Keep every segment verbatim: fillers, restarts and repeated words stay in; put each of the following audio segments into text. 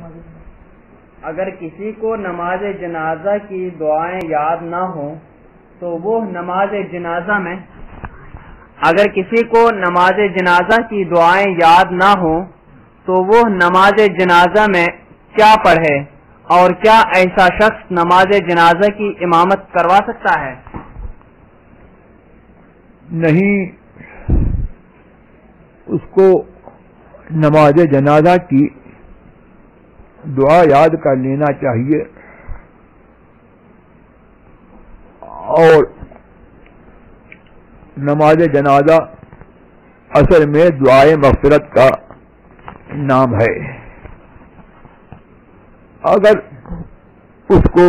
اگر کسی کو نماز جنازہ کی دعائیں یاد نہ ہوں تو وہ نماز جنازہ میں اگر کسی کو نماز جنازہ کی دعائیں یاد نہ ہوں تو وہ نماز جنازہ میں کیا پڑھے، اور کیا ایسا شخص نماز جنازہ کی امامت کروا سکتا ہے؟ نہیں، اس کو نماز جنازہ کی دعا یاد کر لینا چاہیے، اور نماز جنازہ اصل میں دعائے مغفرت کا نام ہے۔ اگر اس کو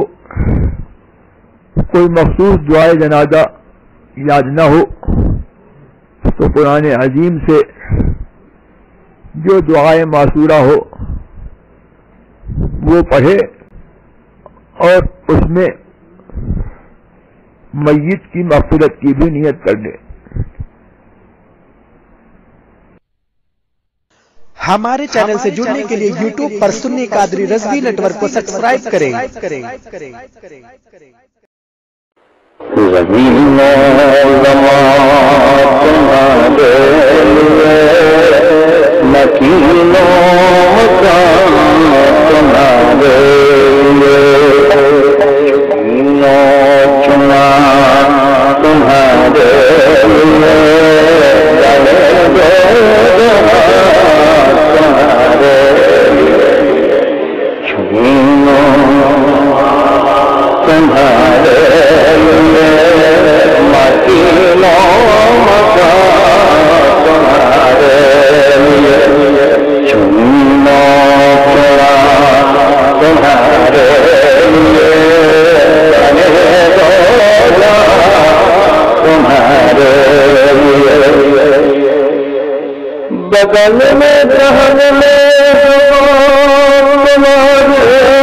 کوئی مخصوص دعائے جنازہ یاد نہ ہو تو قرآن عظیم سے جو دعائے معصورہ ہو وہ پڑھے، اور اس میں میت کی مغفرت کی بھی نیت کر لے۔ ہمارے چینل سے جڑنے کے لیے یوٹیوب پر سنی قادری رضوی نیٹ ورک کو سبسکرائب کریں۔ بغل میں جہاں میں تمہارے